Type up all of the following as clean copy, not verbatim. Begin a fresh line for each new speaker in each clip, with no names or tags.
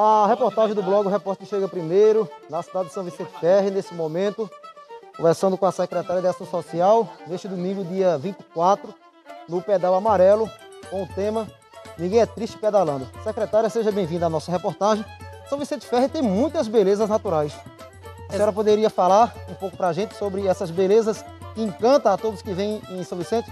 A reportagem do blog O Repórter Chega Primeiro, na cidade de São Vicente Ferre, nesse momento, conversando com a secretária de Ação Social, neste domingo, dia 24, no Pedal Amarelo, com o tema Ninguém é Triste Pedalando. Secretária, seja bem-vinda à nossa reportagem. São Vicente Ferre tem muitas belezas naturais. A senhora poderia falar um pouco para a gente sobre essas belezas que encantam a todos que vêm em São Vicente?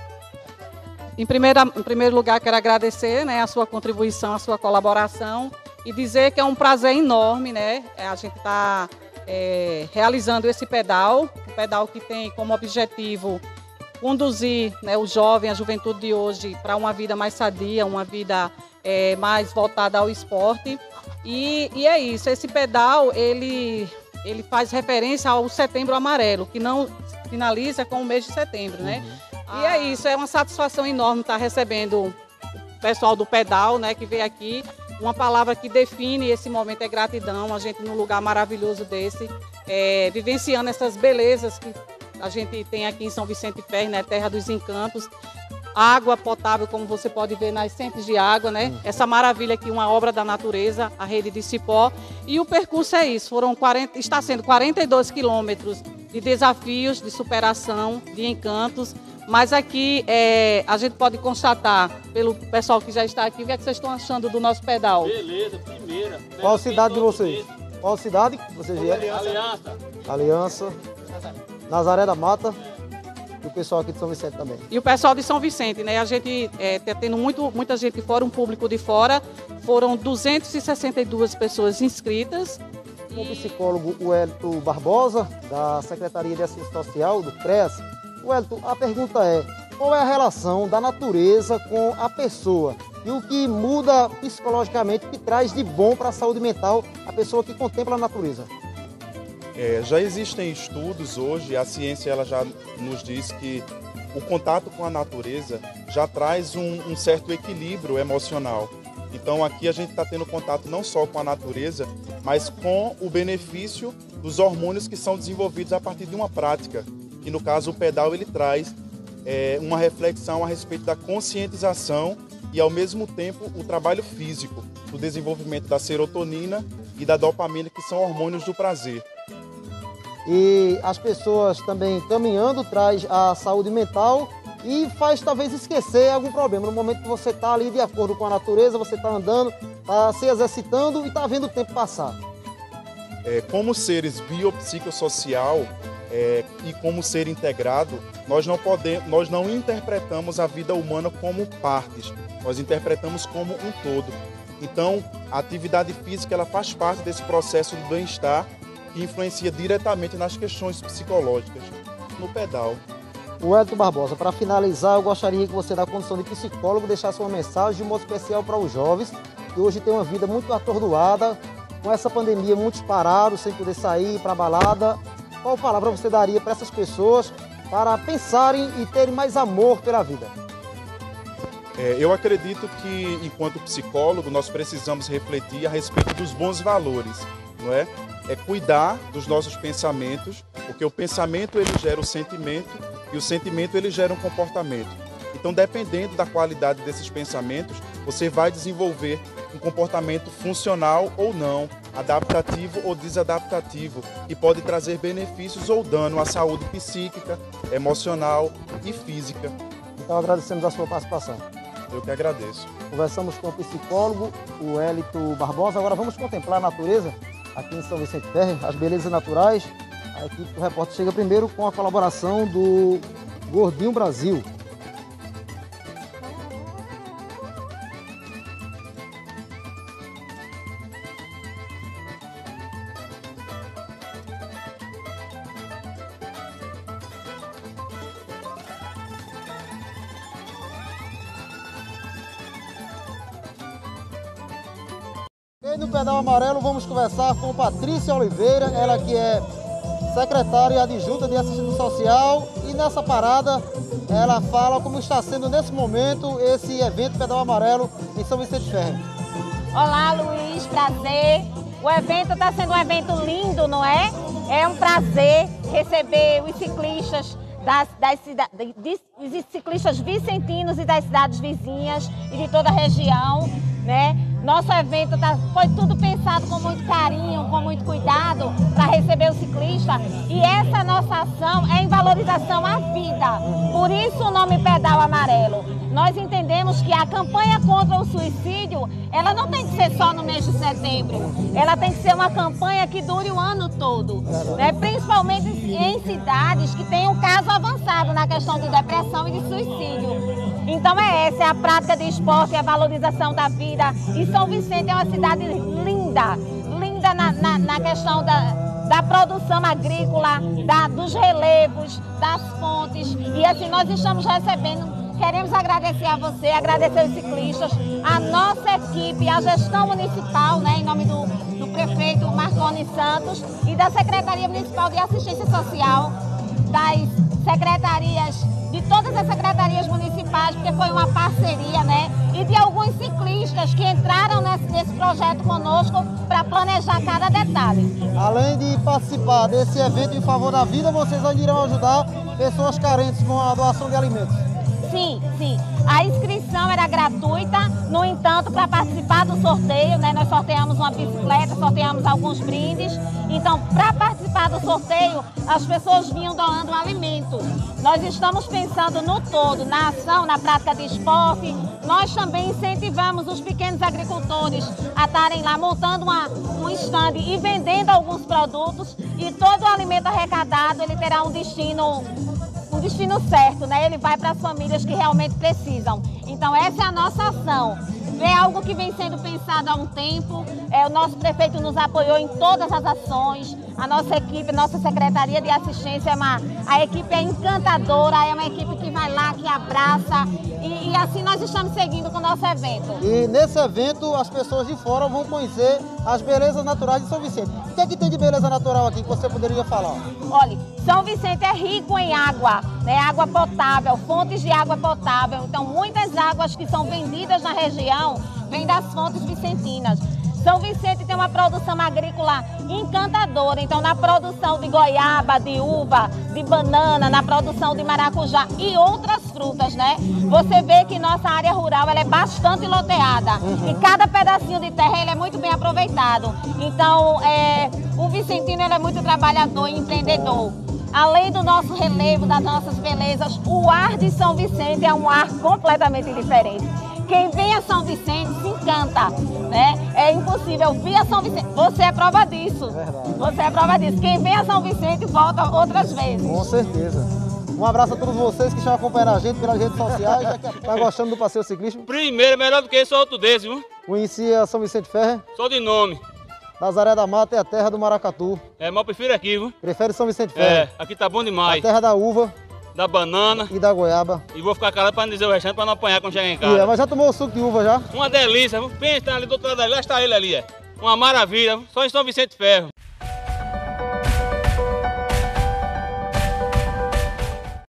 Em primeiro lugar, quero agradecer, a sua contribuição, a sua colaboração e dizer que é um prazer enorme, a gente está realizando esse pedal, um pedal que tem como objetivo conduzir o jovem, a juventude de hoje para uma vida mais sadia, uma vida mais voltada ao esporte. E é isso, esse pedal ele faz referência ao Setembro Amarelo, que não finaliza com o mês de setembro, E é isso, é uma satisfação enorme estar recebendo o pessoal do pedal, que veio aqui. Uma palavra que define esse momento é gratidão, a gente num lugar maravilhoso desse, vivenciando essas belezas que a gente tem aqui em São Vicente Ferre, terra dos encantos. Água potável, como você pode ver, nascentes de água, Essa maravilha aqui, uma obra da natureza, a rede de cipó. E o percurso é isso, está sendo 42 quilômetros de desafios, de superação, de encantos. Mas aqui a gente pode constatar, pelo pessoal que já está aqui, o que é que vocês estão achando do nosso pedal?
Beleza, primeira.
Qual cidade de vocês? Qual cidade que vocês vieram?
Aliança.
Aliança. Nazaré da Mata. E o pessoal aqui de São Vicente também.
E o pessoal de São Vicente, A gente está tendo muita gente de fora, um público de fora. Foram 262 pessoas inscritas.
O psicólogo Wellington Barbosa, da Secretaria de Assistência Social, do CREAS. Wellington, a pergunta é, qual é a relação da natureza com a pessoa? E o que muda psicologicamente, o que traz de bom para a saúde mental a pessoa que contempla a natureza?
Já existem estudos hoje, a ciência ela já nos diz que o contato com a natureza já traz um certo equilíbrio emocional. Então aqui a gente está tendo contato não só com a natureza, mas com o benefício dos hormônios que são desenvolvidos a partir de uma prática. Que no caso o pedal ele traz uma reflexão a respeito da conscientização e ao mesmo tempo o trabalho físico, do desenvolvimento da serotonina e da dopamina, que são hormônios do prazer.
E as pessoas também caminhando traz a saúde mental e faz talvez esquecer algum problema. No momento que você está ali de acordo com a natureza, você está andando, está se exercitando e está vendo o tempo passar.
Como seres biopsicossocial e como ser integrado, nós não interpretamos a vida humana como partes, nós interpretamos como um todo. Então, a atividade física ela faz parte desse processo de bem-estar que influencia diretamente nas questões psicológicas no pedal.
Wellington Barbosa, para finalizar, eu gostaria que você, na condição de psicólogo, deixasse uma mensagem de modo especial para os jovens que hoje têm uma vida muito atordoada, com essa pandemia, muitos parados, sem poder sair para a balada. Qual palavra você daria para essas pessoas para pensarem e terem mais amor pela vida?
Eu acredito que, enquanto psicólogo, nós precisamos refletir a respeito dos bons valores, não é? É cuidar dos nossos pensamentos, porque o pensamento ele gera o sentimento e o sentimento ele gera um comportamento. Então, dependendo da qualidade desses pensamentos, você vai desenvolver um comportamento funcional ou não, adaptativo ou desadaptativo, que pode trazer benefícios ou dano à saúde psíquica, emocional e física.
Então, agradecemos a sua participação.
Eu que agradeço.
Conversamos com o psicólogo, o Wellington Barbosa. Agora vamos contemplar a natureza aqui em São Vicente Ferre, as belezas naturais. A equipe do Repórter Chega Primeiro com a colaboração do Gordinho Brasil. E no Pedal Amarelo vamos conversar com Patrícia Oliveira, ela que é secretária adjunta de assistência social, e nessa parada ela fala como está sendo nesse momento esse evento Pedal Amarelo em São Vicente Ferre.
Olá Luiz, prazer. O evento está sendo um evento lindo, não é? É um prazer receber os ciclistas os ciclistas vicentinos e das cidades vizinhas e de toda a região, né? Nosso evento foi tudo pensado com muito carinho, com muito cuidado para receber o ciclista. E essa nossa ação é em valorização à vida. Por isso o nome Pedal Amarelo. Nós entendemos que a campanha contra o suicídio, ela não tem que ser só no mês de setembro. Ela tem que ser uma campanha que dure o ano todo, né? Principalmente em cidades que têm um caso avançado na questão de depressão e de suicídio. Então essa é a prática de esporte e a valorização da vida. E São Vicente é uma cidade linda, linda na questão da produção agrícola, dos relevos, das fontes. E assim nós estamos recebendo. Queremos agradecer a você, agradecer os ciclistas, a nossa equipe, a gestão municipal, né, em nome do prefeito Marconi Santos e da Secretaria Municipal de Assistência Social, das secretarias, de todas as secretarias municipais, porque foi uma parceria, né, e de alguns ciclistas que entraram nesse projeto conosco para planejar cada detalhe.
Além de participar desse evento em favor da vida, vocês irão ajudar pessoas carentes com a doação de alimentos.
Sim, sim. A inscrição era gratuita, no entanto, para participar do sorteio, né, nós sorteamos uma bicicleta, sorteamos alguns brindes. Então, para participar do sorteio, as pessoas vinham doando alimento. Nós estamos pensando no todo, na ação, na prática de esporte. Nós também incentivamos os pequenos agricultores a estarem lá montando um stand e vendendo alguns produtos. E todo o alimento arrecadado, ele terá um destino certo, né? Ele vai para as famílias que realmente precisam. Então essa é a nossa ação. É algo que vem sendo pensado há um tempo. O nosso prefeito nos apoiou em todas as ações. A nossa equipe, nossa Secretaria de Assistência, a equipe é encantadora, é uma equipe que vai lá, que abraça. E assim nós estamos seguindo com o nosso evento.
E nesse evento as pessoas de fora vão conhecer as belezas naturais de São Vicente. O que é que tem de beleza natural aqui que você poderia falar?
Olha, São Vicente é rico em água, né? Água potável, fontes de água potável. Então muitas águas que são vendidas na região vêm das fontes vicentinas. São Vicente tem uma produção agrícola encantadora, então na produção de goiaba, de uva, de banana, na produção de maracujá e outras frutas, né? Você vê que nossa área rural ela é bastante loteada e cada pedacinho de terra ele é muito bem aproveitado. Então o vicentino ele é muito trabalhador e empreendedor. Além do nosso relevo, das nossas belezas, o ar de São Vicente é um ar completamente diferente. Quem vem a São Vicente se encanta, né? É impossível vir a São Vicente. Você é prova disso.
Verdade.
Você é prova disso. Quem vem a São Vicente volta outras vezes.
Com certeza. Um abraço a todos vocês que estão acompanhando a gente pelas redes sociais. Está gostando do passeio ciclístico?
Primeiro, melhor do que esse, outro desse, viu?
Conhecia São Vicente Ferre?
Só de nome.
Nazaré da Mata é a terra do maracatu.
Mas eu prefiro aqui, viu?
Prefere São Vicente Ferre?
Aqui tá bom
A
demais.
terra da uva.
Da banana.
E da goiaba.
E vou ficar calado para não dizer o restante, para não apanhar quando chegar em casa.
Mas já tomou o suco de uva já?
Uma delícia, viu? Pensa ali do outro lado, lá está ele ali, Uma maravilha, só em São Vicente Ferro.